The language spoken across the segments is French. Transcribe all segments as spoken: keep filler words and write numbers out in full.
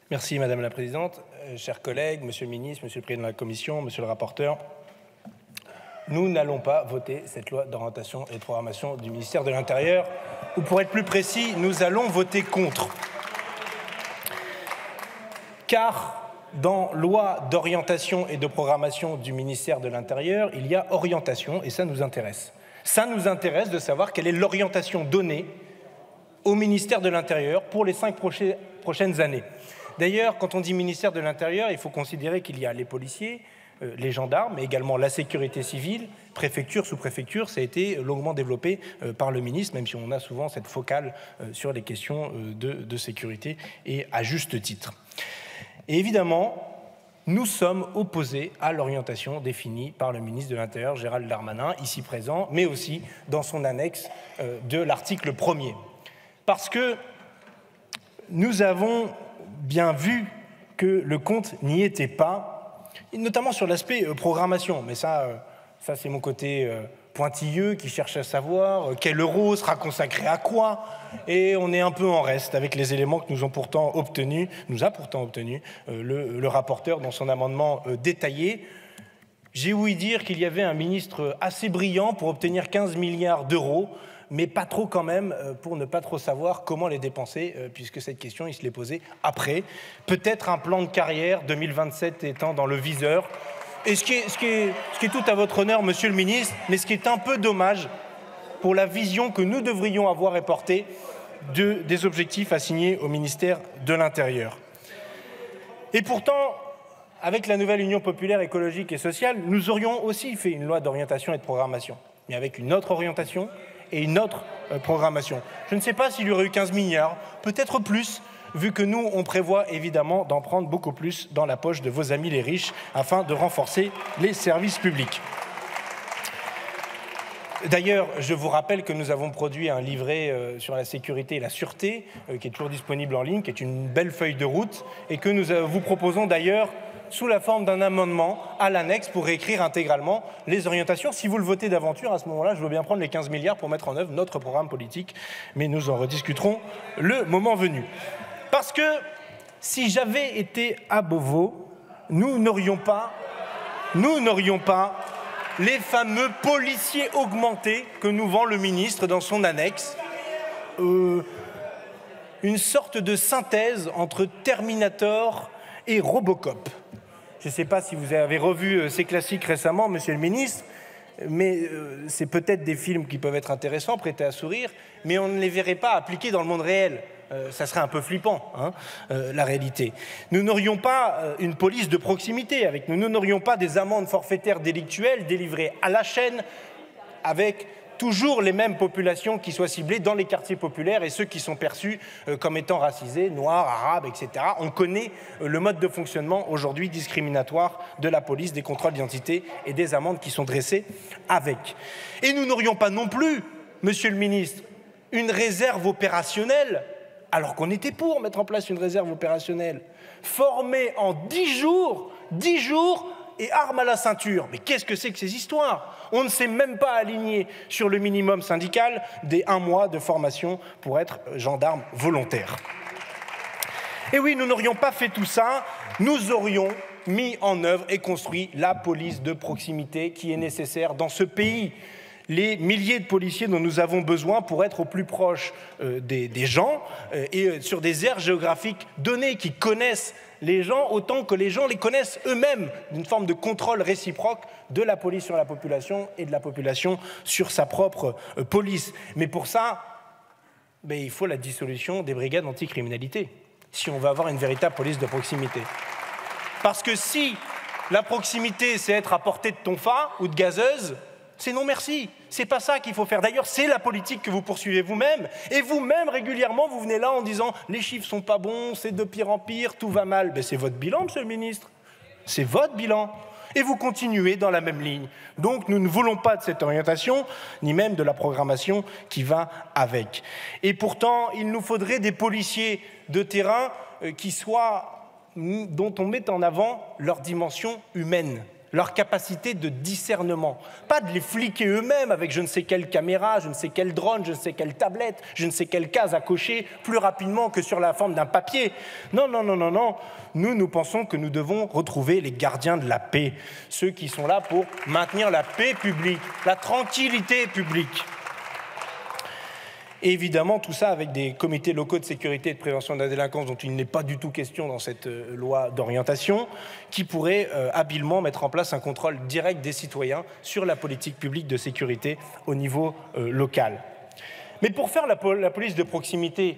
Merci Madame la Présidente. Euh, chers collègues, Monsieur le Ministre, Monsieur le Président de la Commission, Monsieur le rapporteur, nous n'allons pas voter cette loi d'orientation et de programmation du ministère de l'Intérieur, ou pour être plus précis, nous allons voter contre. Car dans loi d'orientation et de programmation du ministère de l'Intérieur, il y a orientation et ça nous intéresse. Ça nous intéresse de savoir quelle est l'orientation donnée au ministère de l'Intérieur pour les cinq prochaines années. D'ailleurs, quand on dit ministère de l'Intérieur, il faut considérer qu'il y a les policiers, euh, les gendarmes, mais également la sécurité civile, préfecture, sous-préfecture. Ça a été longuement développé euh, par le ministre, même si on a souvent cette focale euh, sur les questions euh, de, de sécurité, et à juste titre. Et évidemment, nous sommes opposés à l'orientation définie par le ministre de l'Intérieur, Gérald Darmanin, ici présent, mais aussi dans son annexe euh, de l'article premier. Parce que nous avons bien vu que le compte n'y était pas, notamment sur l'aspect euh, programmation. Mais ça, euh, ça c'est mon côté euh, pointilleux qui cherche à savoir euh, quel euro sera consacré à quoi. Et on est un peu en reste avec les éléments que nous, ont pourtant obtenus, nous a pourtant obtenus euh, le, le rapporteur dans son amendement euh, détaillé. J'ai ouï dire qu'il y avait un ministre assez brillant pour obtenir quinze milliards d'euros, mais pas trop quand même, pour ne pas trop savoir comment les dépenser, puisque cette question, il se l'est posée après. Peut-être un plan de carrière deux mille vingt-sept étant dans le viseur. Et ce qui est, ce qui est, ce qui est tout à votre honneur, Monsieur le Ministre, mais ce qui est un peu dommage pour la vision que nous devrions avoir et porter de, des objectifs assignés au ministère de l'Intérieur. Et pourtant, avec la nouvelle Union populaire écologique et sociale, nous aurions aussi fait une loi d'orientation et de programmation, mais avec une autre orientation et une autre euh, programmation. Je ne sais pas s'il y aurait eu quinze milliards, peut-être plus, vu que nous, on prévoit évidemment d'en prendre beaucoup plus dans la poche de vos amis les riches afin de renforcer les services publics. D'ailleurs, je vous rappelle que nous avons produit un livret euh, sur la sécurité et la sûreté, euh, qui est toujours disponible en ligne, qui est une belle feuille de route, et que nous euh, vous proposons d'ailleurs sous la forme d'un amendement à l'annexe pour réécrire intégralement les orientations. Si vous le votez d'aventure, à ce moment-là, je veux bien prendre les quinze milliards pour mettre en œuvre notre programme politique, mais nous en rediscuterons le moment venu. Parce que si j'avais été à Beauvau, nous n'aurions pas, nous n'aurions pas les fameux policiers augmentés que nous vend le ministre dans son annexe. Euh, une sorte de synthèse entre Terminator et Robocop. Je ne sais pas si vous avez revu ces classiques récemment, Monsieur le Ministre, mais euh, c'est peut-être des films qui peuvent être intéressants, prêtés à sourire, mais on ne les verrait pas appliqués dans le monde réel. Euh, ça serait un peu flippant, hein, euh, la réalité. Nous n'aurions pas euh, une police de proximité avec nous, nous n'aurions pas des amendes forfaitaires délictuelles délivrées à la chaîne avec toujours les mêmes populations qui soient ciblées dans les quartiers populaires et ceux qui sont perçus euh, comme étant racisés, noirs, arabes, et cetera. On connaît euh, le mode de fonctionnement aujourd'hui discriminatoire de la police, des contrôles d'identité et des amendes qui sont dressées avec. Et nous n'aurions pas non plus, Monsieur le Ministre, une réserve opérationnelle, alors qu'on était pour mettre en place une réserve opérationnelle, formée en dix jours, dix jours, et armes à la ceinture. Mais qu'est-ce que c'est que ces histoires? On ne s'est même pas aligné sur le minimum syndical des un mois de formation pour être gendarme volontaire. Et oui, nous n'aurions pas fait tout ça, nous aurions mis en œuvre et construit la police de proximité qui est nécessaire dans ce pays. Les milliers de policiers dont nous avons besoin pour être au plus proche euh, des, des gens euh, et euh, sur des aires géographiques données qui connaissent les gens autant que les gens les connaissent eux-mêmes, d'une forme de contrôle réciproque de la police sur la population et de la population sur sa propre euh, police. Mais pour ça, ben, il faut la dissolution des brigades anticriminalité, si on veut avoir une véritable police de proximité. Parce que si la proximité, c'est être à portée de tonfa ou de gazeuse, c'est non merci, c'est pas ça qu'il faut faire. D'ailleurs, c'est la politique que vous poursuivez vous-même. Et vous-même, régulièrement, vous venez là en disant « les chiffres sont pas bons, c'est de pire en pire, tout va mal ». Ben, c'est votre bilan, Monsieur le Ministre. C'est votre bilan. Et vous continuez dans la même ligne. Donc, nous ne voulons pas de cette orientation, ni même de la programmation qui va avec. Et pourtant, il nous faudrait des policiers de terrain euh, qui soient, dont on met en avant leur dimension humaine. leur capacité de discernement. Pas de les fliquer eux-mêmes avec je ne sais quelle caméra, je ne sais quel drone, je ne sais quelle tablette, je ne sais quelle case à cocher plus rapidement que sur la forme d'un papier. Non, non, non, non, non. Nous, nous pensons que nous devons retrouver les gardiens de la paix, ceux qui sont là pour maintenir la paix publique, la tranquillité publique. Et évidemment, tout ça avec des comités locaux de sécurité et de prévention de la délinquance dont il n'est pas du tout question dans cette euh, loi d'orientation, qui pourraient euh, habilement mettre en place un contrôle direct des citoyens sur la politique publique de sécurité au niveau euh, local. Mais pour faire la, la police de proximité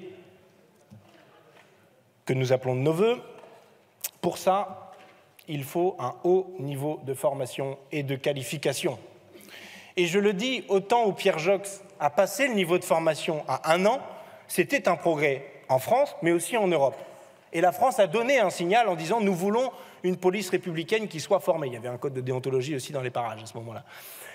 que nous appelons de nos voeux, pour ça, il faut un haut niveau de formation et de qualification. Et je le dis, autant où Pierre Joxe a passé le niveau de formation à un an, c'était un progrès en France, mais aussi en Europe. Et la France a donné un signal en disant « nous voulons une police républicaine qui soit formée ». Il y avait un code de déontologie aussi dans les parages à ce moment-là.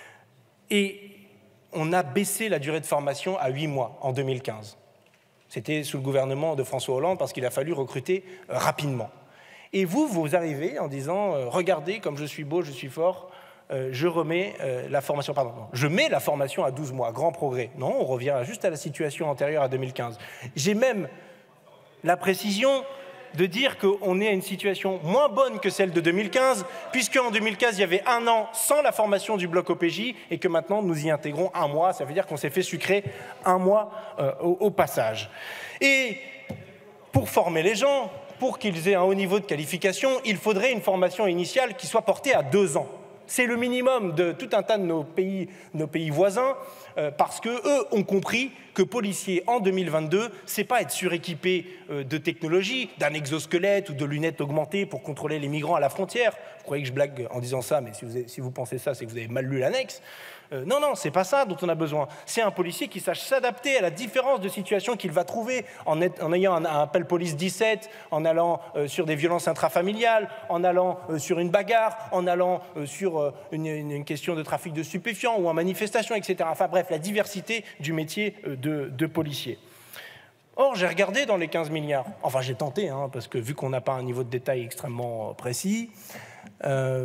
Et on a baissé la durée de formation à huit mois en deux mille quinze. C'était sous le gouvernement de François Hollande parce qu'il a fallu recruter rapidement. Et vous, vous arrivez en disant « regardez comme je suis beau, je suis fort ». Euh, je remets euh, la formation, pardon, non, je mets la formation à douze mois, grand progrès. Non, on revient juste à la situation antérieure à deux mille quinze. J'ai même la précision de dire qu'on est à une situation moins bonne que celle de deux mille quinze, puisqu'en deux mille quinze, il y avait un an sans la formation du bloc O P J, et que maintenant, nous y intégrons un mois. Ça veut dire qu'on s'est fait sucrer un mois euh, au, au passage. Et pour former les gens, pour qu'ils aient un haut niveau de qualification, il faudrait une formation initiale qui soit portée à deux ans. C'est le minimum de tout un tas de nos pays, nos pays voisins, euh, parce qu'eux ont compris que policier en deux mille vingt-deux, c'est pas être suréquipé euh, de technologie, d'un exosquelette ou de lunettes augmentées pour contrôler les migrants à la frontière. Vous croyez que je blague en disant ça, mais si vous, avez, si vous pensez ça, c'est que vous avez mal lu l'annexe. Euh, non, non, c'est pas ça dont on a besoin. C'est un policier qui sache s'adapter à la différence de situation qu'il va trouver en, être, en ayant un, un appel police dix-sept, en allant euh, sur des violences intrafamiliales, en allant euh, sur une bagarre, en allant euh, sur euh, une, une, une question de trafic de stupéfiants ou en manifestation, et cetera. Enfin bref, la diversité du métier euh, de, de policier. Or, j'ai regardé dans les quinze milliards, enfin j'ai tenté, hein, parce que vu qu'on n'a pas un niveau de détail extrêmement précis, euh,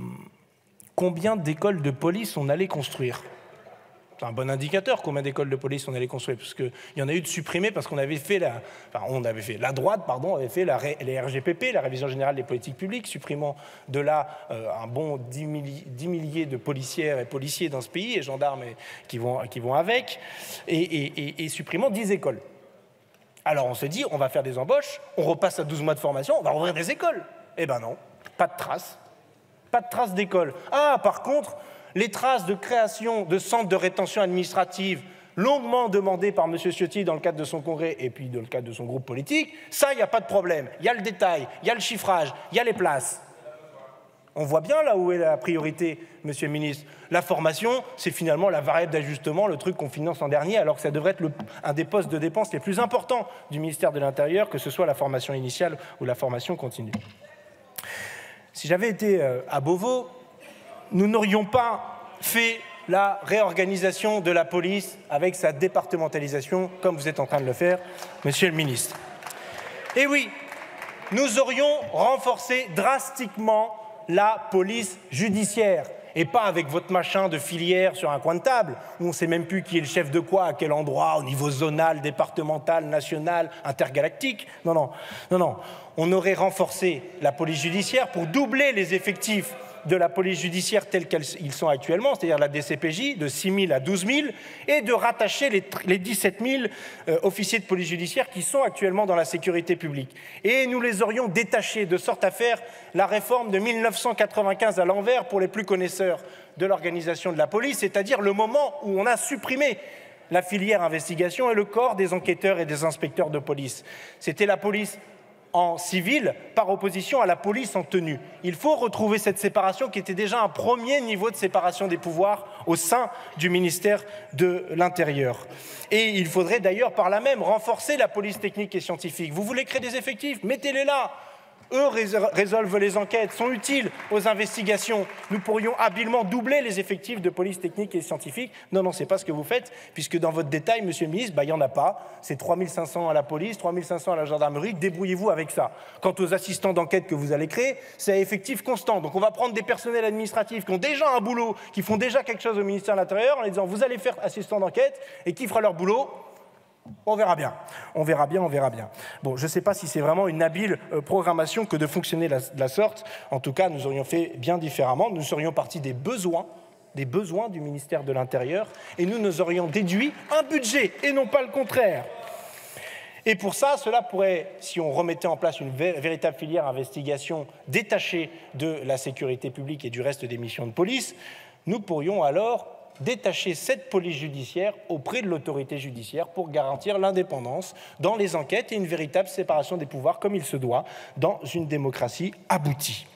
combien d'écoles de police on allait construire? C'est un bon indicateur combien d'écoles de police on allait construire, parce qu'il y en a eu de supprimées parce qu'on avait fait la, enfin on avait fait la droite, pardon, avait fait la, les R G P P, la révision générale des politiques publiques, supprimant de là euh, un bon dix milliers de policières et policiers dans ce pays et gendarmes et, qui vont qui vont avec, et, et, et, et supprimant dix écoles. Alors on se dit, on va faire des embauches, on repasse à douze mois de formation, on va ouvrir des écoles. Eh ben non, pas de traces. Pas de traces d'école. Ah, par contre, les traces de création de centres de rétention administrative longuement demandées par M. Ciotti dans le cadre de son congrès et puis dans le cadre de son groupe politique, ça, il n'y a pas de problème. Il y a le détail, il y a le chiffrage, il y a les places. On voit bien là où est la priorité, Monsieur le ministre. La formation, c'est finalement la variable d'ajustement, le truc qu'on finance en dernier, alors que ça devrait être le, un des postes de dépenses les plus importants du ministère de l'Intérieur, que ce soit la formation initiale ou la formation continue. Si j'avais été à Beauvau, nous n'aurions pas fait la réorganisation de la police avec sa départementalisation, comme vous êtes en train de le faire, Monsieur le ministre. Et oui, nous aurions renforcé drastiquement la police judiciaire, et pas avec votre machin de filière sur un coin de table, où on ne sait même plus qui est le chef de quoi, à quel endroit, au niveau zonal, départemental, national, intergalactique. Non, non, non, non. On aurait renforcé la police judiciaire pour doubler les effectifs de la police judiciaire tels qu'ils sont actuellement, c'est-à-dire la D C P J, de six mille à douze mille, et de rattacher les, les dix-sept mille euh, officiers de police judiciaire qui sont actuellement dans la sécurité publique. Et nous les aurions détachés, de sorte à faire la réforme de mille neuf cent quatre-vingt-quinze à l'envers pour les plus connaisseurs de l'organisation de la police, c'est-à-dire le moment où on a supprimé la filière investigation et le corps des enquêteurs et des inspecteurs de police. C'était la police en civil par opposition à la police en tenue. Il faut retrouver cette séparation qui était déjà un premier niveau de séparation des pouvoirs au sein du ministère de l'Intérieur. Et il faudrait d'ailleurs par là même renforcer la police technique et scientifique. Vous voulez créer des effectifs? Mettez-les là. Eux résolvent les enquêtes, sont utiles aux investigations. Nous pourrions habilement doubler les effectifs de police technique et scientifique. Non, non, ce n'est pas ce que vous faites, puisque dans votre détail, monsieur le ministre, bah, il n'y en a pas. C'est trois mille cinq cents à la police, trois mille cinq cents à la gendarmerie. Débrouillez-vous avec ça. Quant aux assistants d'enquête que vous allez créer, c'est à effectif constant. Donc on va prendre des personnels administratifs qui ont déjà un boulot, qui font déjà quelque chose au ministère de l'Intérieur, en les disant, vous allez faire assistant d'enquête, et qui fera leur boulot? On verra bien, on verra bien, on verra bien. Bon, je ne sais pas si c'est vraiment une habile euh, programmation que de fonctionner de la, de la sorte. En tout cas, nous aurions fait bien différemment. Nous serions partis des besoins, des besoins du ministère de l'Intérieur, et nous nous aurions déduit un budget, et non pas le contraire. Et pour ça, cela pourrait, si on remettait en place une vé- véritable filière investigation détachée de la sécurité publique et du reste des missions de police, nous pourrions alors détacher cette police judiciaire auprès de l'autorité judiciaire pour garantir l'indépendance dans les enquêtes et une véritable séparation des pouvoirs comme il se doit dans une démocratie aboutie.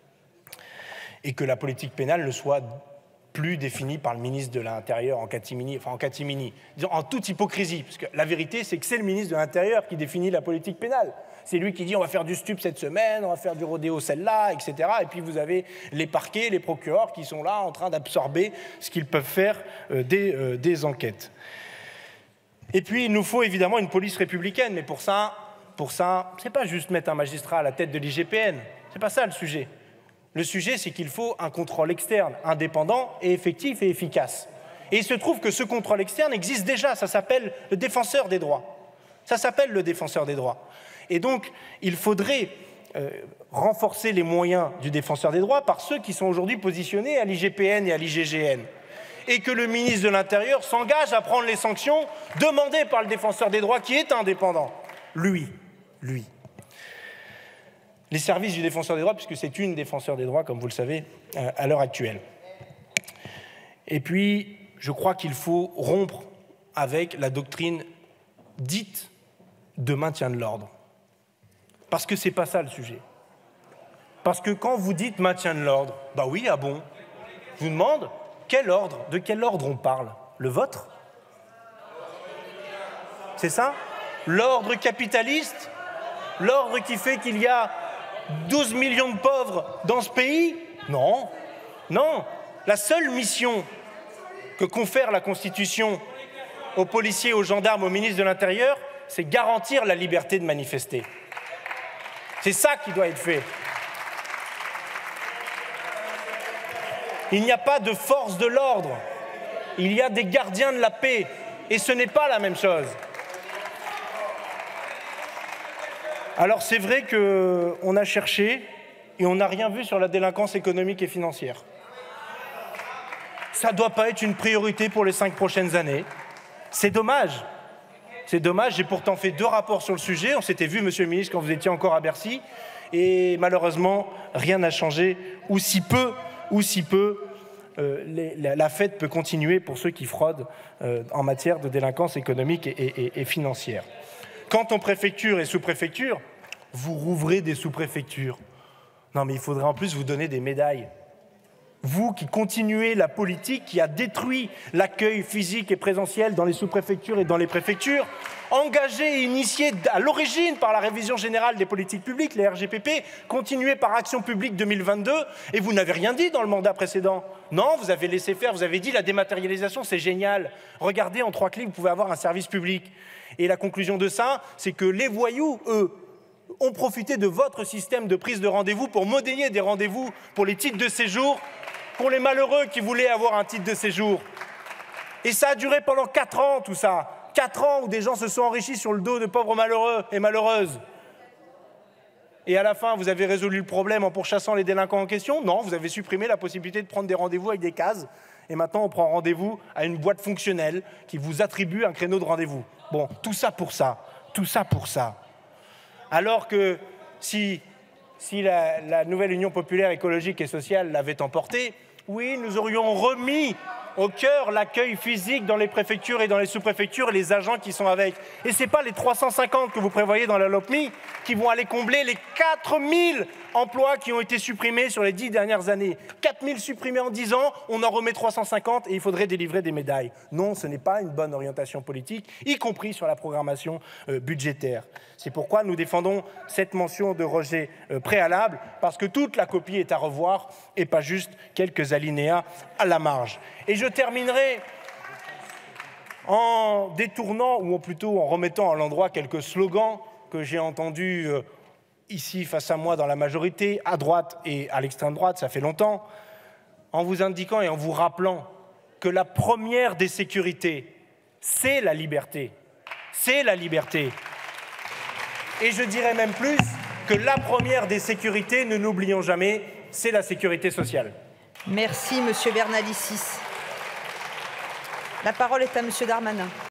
Et que la politique pénale ne soit plus définie par le ministre de l'Intérieur en catimini, enfin en catimini, disons en toute hypocrisie, parce que la vérité c'est que c'est le ministre de l'Intérieur qui définit la politique pénale. C'est lui qui dit on va faire du stup cette semaine, on va faire du rodéo celle-là, et cetera. Et puis vous avez les parquets, les procureurs qui sont là en train d'absorber ce qu'ils peuvent faire euh, des, euh, des enquêtes. Et puis il nous faut évidemment une police républicaine, mais pour ça, pour ça, c'est pas juste mettre un magistrat à la tête de l'I G P N, c'est pas ça le sujet. Le sujet, c'est qu'il faut un contrôle externe, indépendant et effectif et efficace. Et il se trouve que ce contrôle externe existe déjà, ça s'appelle le défenseur des droits. Ça s'appelle le défenseur des droits. Et donc, il faudrait euh, renforcer les moyens du défenseur des droits par ceux qui sont aujourd'hui positionnés à l'I G P N et à l'I G G N. Et que le ministre de l'Intérieur s'engage à prendre les sanctions demandées par le défenseur des droits qui est indépendant. Lui, lui. Les services du défenseur des droits, puisque c'est une défenseur des droits, comme vous le savez, euh, à l'heure actuelle. Et puis, je crois qu'il faut rompre avec la doctrine dite de maintien de l'ordre. Parce que ce n'est pas ça le sujet. Parce que quand vous dites maintien de l'ordre, bah oui, ah bon, je vous demande, quel ordre, de quel ordre on parle? Le vôtre? C'est ça? L'ordre capitaliste? L'ordre qui fait qu'il y a douze millions de pauvres dans ce pays? Non, non. La seule mission que confère la Constitution aux policiers, aux gendarmes, aux ministres de l'Intérieur, c'est garantir la liberté de manifester. C'est ça qui doit être fait. Il n'y a pas de force de l'ordre. Il y a des gardiens de la paix. Et ce n'est pas la même chose. Alors c'est vrai qu'on a cherché et on n'a rien vu sur la délinquance économique et financière. Ça ne doit pas être une priorité pour les cinq prochaines années. C'est dommage. C'est dommage, j'ai pourtant fait deux rapports sur le sujet. On s'était vu, monsieur le ministre, quand vous étiez encore à Bercy. Et malheureusement, rien n'a changé, ou si peu, ou si peu, euh, les, la, la fête peut continuer pour ceux qui fraudent euh, en matière de délinquance économique et, et, et financière. Quant aux préfectures et sous-préfectures, vous rouvrez des sous-préfectures. Non, mais il faudrait en plus vous donner des médailles. Vous qui continuez la politique qui a détruit l'accueil physique et présentiel dans les sous-préfectures et dans les préfectures, engagé et initié à l'origine par la révision générale des politiques publiques, les R G P P, continué par Action publique deux mille vingt-deux, et vous n'avez rien dit dans le mandat précédent. Non, vous avez laissé faire, vous avez dit la dématérialisation, c'est génial. Regardez, en trois clics, vous pouvez avoir un service public. Et la conclusion de ça, c'est que les voyous, eux, ont profité de votre système de prise de rendez-vous pour monnayer des rendez-vous pour les titres de séjour, pour les malheureux qui voulaient avoir un titre de séjour. Et ça a duré pendant quatre ans, tout ça. Quatre ans où des gens se sont enrichis sur le dos de pauvres malheureux et malheureuses. Et à la fin, vous avez résolu le problème en pourchassant les délinquants en question? Non, vous avez supprimé la possibilité de prendre des rendez-vous avec des cases. Et maintenant, on prend rendez-vous à une boîte fonctionnelle qui vous attribue un créneau de rendez-vous. Bon, tout ça pour ça. Tout ça pour ça. Alors que si... Si la, la nouvelle Union populaire écologique et sociale l'avait emporté, oui, nous aurions remis au cœur l'accueil physique dans les préfectures et dans les sous-préfectures et les agents qui sont avec. Et ce n'est pas les trois cent cinquante que vous prévoyez dans la LOPMI qui vont aller combler les quatre mille emplois qui ont été supprimés sur les dix dernières années. quatre mille supprimés en dix ans, on en remet trois cent cinquante et il faudrait délivrer des médailles. Non, ce n'est pas une bonne orientation politique, y compris sur la programmation euh, budgétaire. C'est pourquoi nous défendons cette mention de rejet euh, préalable, parce que toute la copie est à revoir et pas juste quelques alinéas à la marge. Et je terminerai en détournant, ou plutôt en remettant à l'endroit quelques slogans que j'ai entendus euh, ici face à moi dans la majorité, à droite et à l'extrême droite, ça fait longtemps, en vous indiquant et en vous rappelant que la première des sécurités, c'est la liberté. C'est la liberté. Et je dirais même plus que la première des sécurités, ne l'oublions jamais, c'est la sécurité sociale. Merci, Monsieur Bernalicis. La parole est à Monsieur Darmanin.